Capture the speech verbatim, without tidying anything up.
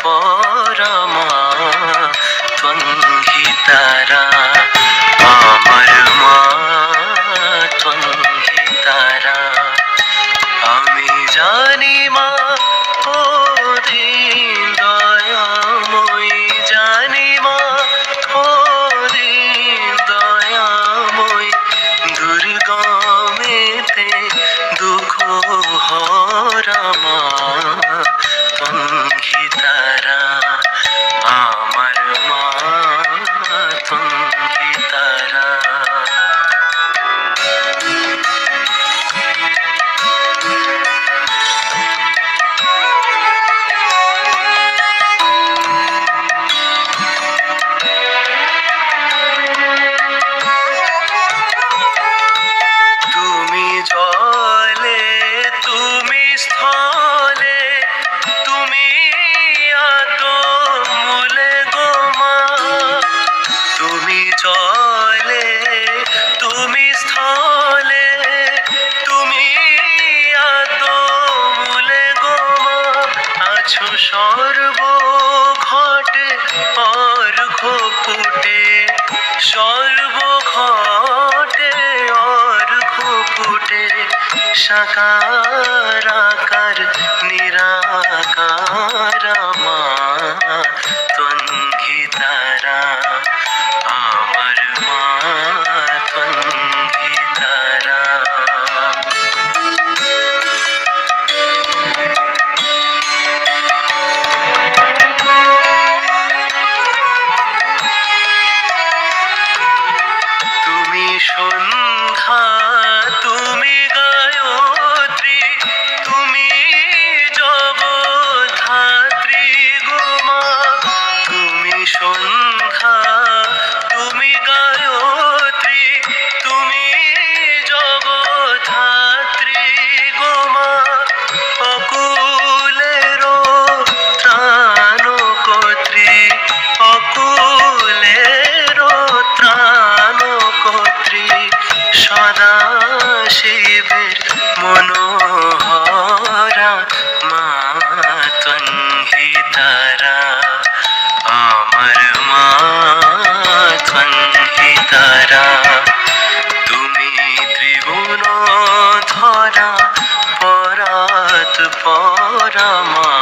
পরমা ত্বঙ্গি তারা আমার মা ত্বঙ্গি তারা আমি জানি মা ও দিন দয়াময়ী জানি মা ও দিন দয়াময়ী দুর্গমেতে দুঃখ হরা মা ত্বঙ্গি তারা আমার মা ত্বঙ্গি তারা তুমি জলে তুমি স্থলে তুমি আদমূলে গো মা তুমি জলে তুমি স্থলে তুমি আদমূলে গো মা আছো সর্ব ঘটে অর্ঘ ফুটে সর্ব ঘটে অর্ঘ ফুটে সাকার আকার নিরাকার মা ত্বঙ্গি তারা আমার মা ত্বঙ্গি তারা তুমি সন্ধ্যা তুমি গায়ত্রী তুমি জগদ্ধাত্রী গো মা তুমি সন্ধ্যা তুমি গায়ত্রী তুমি জগদ্ধাত্রী গো মা অকুলের ত্রাণকর্ত্রী অকুলের ত্রাণকর্ত্রী সদা শিবের মনোহরা মা ত্বঙ্গি তারা আমার মা ত্বঙ্গি তারা তুমি ত্রিভুবন ধরা পরাৎ পরমা